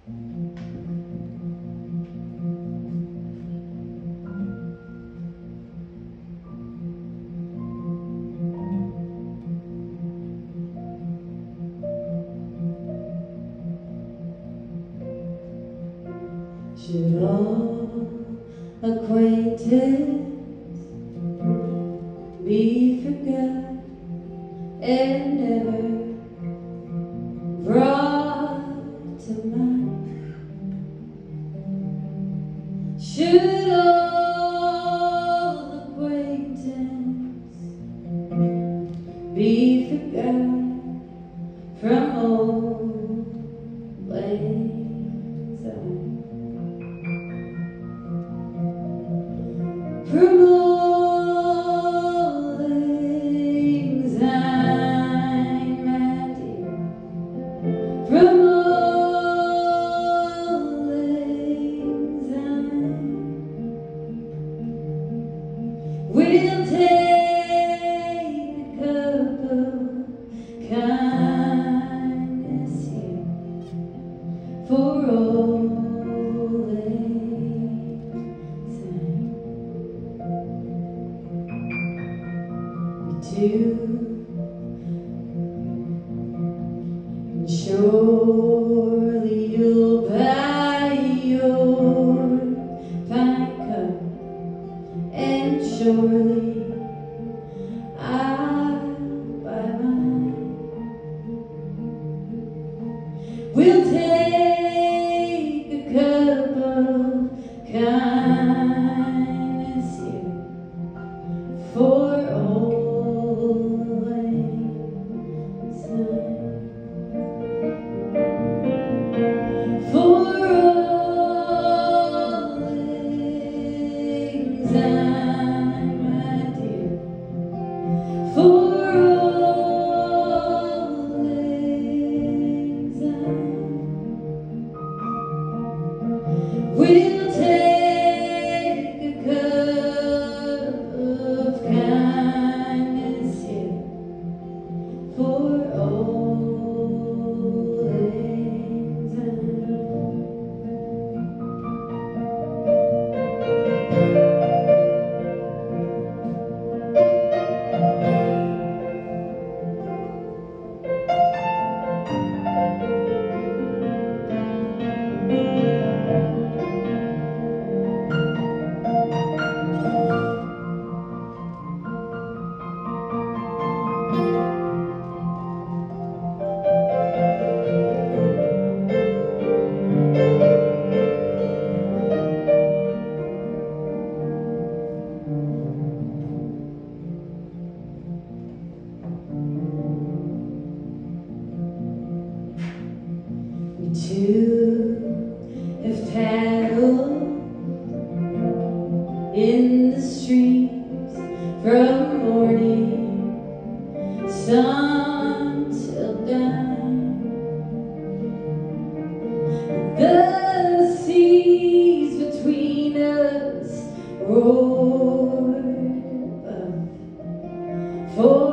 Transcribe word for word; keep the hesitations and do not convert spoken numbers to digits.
Should all acquaintance be forgot and never brought to mind? Should all acquaintance be forgot from old lang syne? From old lang syne, my dear, from old lang syne, we'll take a cup of kindness here for old and surely you'll buy your pint cup, and surely I'll buy mine. We'll take a cup of kindness here for old lang syne, for old lang syne, my dear, for old lang syne, we'll take a cup of kindness here for old lang syne. We two have paddled in the streams from morning sun till dawn. The seas between us roared above, for